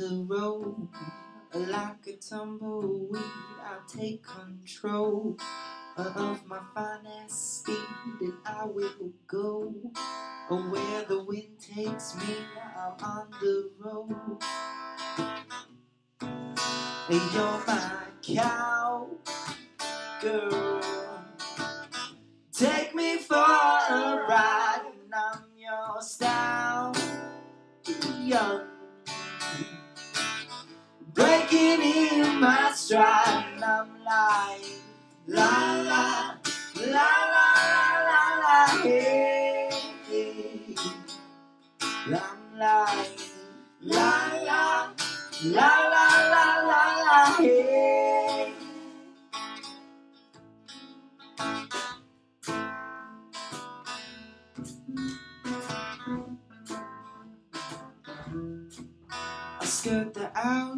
the road. Like a tumbleweed, I'll take control of my finest speed, and I will go where the wind takes me. I'm on the road. You're my cowgirl. Take me for a ride, and I'm your stallion. Breaking in my stride, and I'm like, la la, la la la la la, hey, hey. I'm like, la la, la la la la la, hey. I skirt the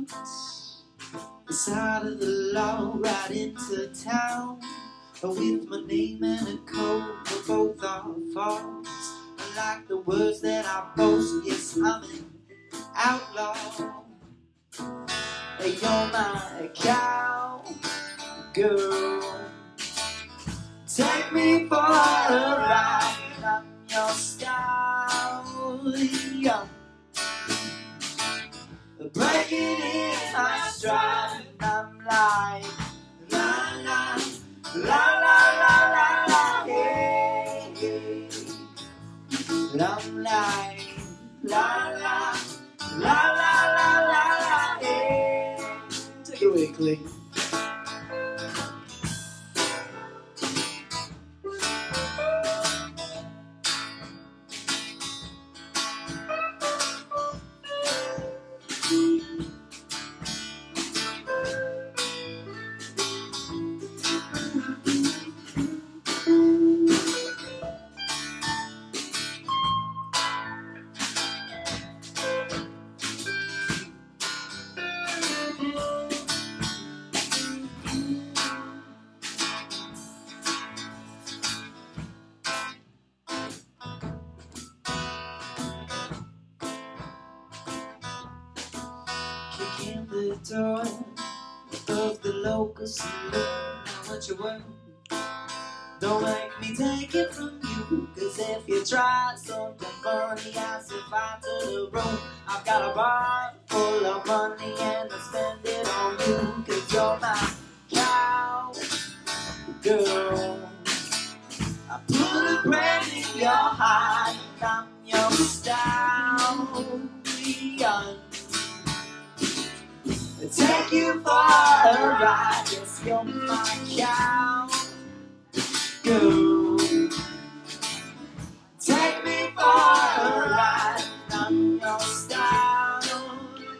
outside of the law, right into town with my name and a code, but both are false. I like the words that I boast. Yes, I'm an outlaw. You're my cowgirl. Take me for a ride, and I'm your stallion. Breaking in my stride, and I'm like, la la, la la la la la, hey, hey. I'm like, la la, la la la la la, hey. Take it away, Clayton. In the door of the local saloon. Now what you want? Don't make me take it from you, 'cause if you try something funny, I survive to the road. I've got a bar full of money and I spend it on you, 'cause you're my cowgirl. I put a brand in your heart, and I'm your stallion. Take you for a ride, yes, you're my cowgirl. Take me for a ride, and I'm your stallion.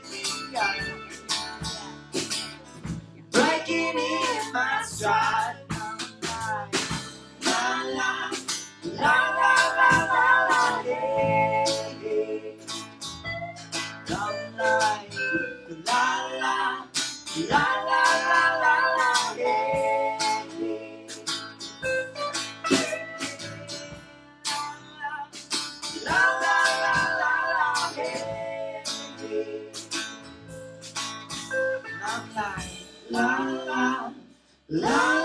Breaking in my stride, and I'm like, la la, la la la la la, hey, hey. I'm like, la la, la la la la la, hey, hey. La la la la la, hey, hey. I'm like, la la, la